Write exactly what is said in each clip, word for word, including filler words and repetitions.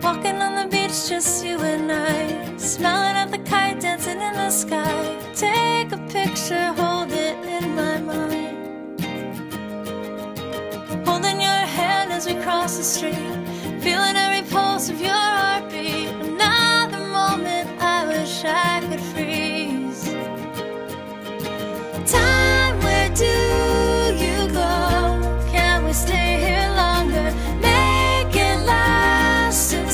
walking on the beach, just you and I, smiling at the kite dancing in the sky. Take a picture, hold it in my mind, holding your hand as we cross the street, feeling every pulse of your heartbeat. Another moment I wish I could freeze. Time, where do you go? Can we stay here longer? Make it last in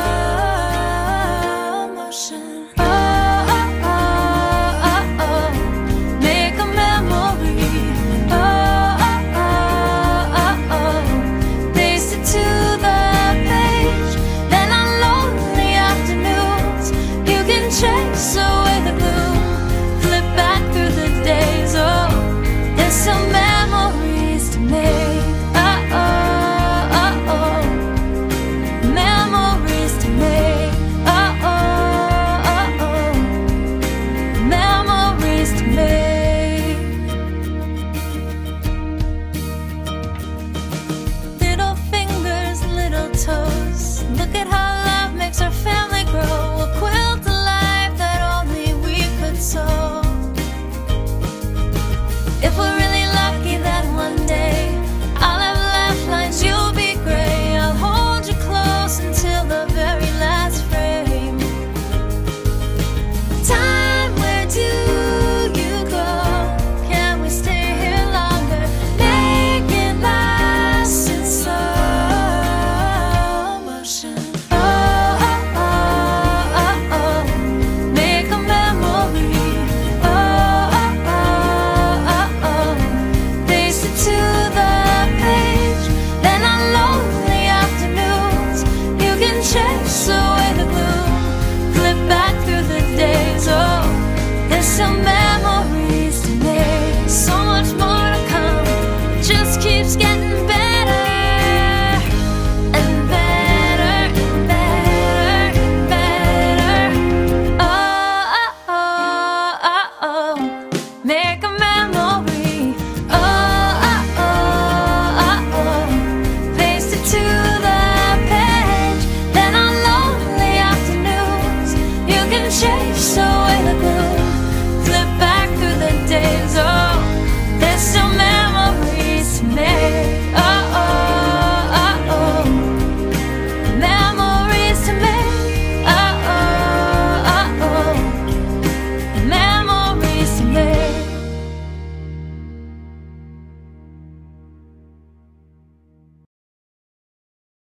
slow motion. Oh, oh, oh, oh, oh. Make a memory. Oh, oh, oh, oh, oh. Paste it to the page. Then on lonely afternoons, you can chase away the gloom. Flip back through the days. Oh, there's some memories to make. Oh, oh, oh, oh. Memories to make. Oh, oh, oh, oh. Memories to make. Little fingers, little toes. Look at how love makes our family grow. We'll quilt a life that only we could sew. If we're really lucky that one day I'll have lifelines, you'll be gray. I'll hold you close until the very last frame. Time, where do you go? Can we stay here longer? Make it last in slow motion. Oh, oh, oh, oh, oh. Make a memory. Oh, oh, oh, oh, oh. Paste it to the page. Then on lonely afternoons, you can chase away the gloom. Flip back through the days. Oh, there's some memories to make. So much more to come. It just keeps getting better and better and better and better. Oh, oh, oh, oh, oh. Make a memory. Oh, oh, oh, oh, oh. Paste it to the page. Then on lonely afternoons, you can chase away the gloom. Flip back through the days. Oh,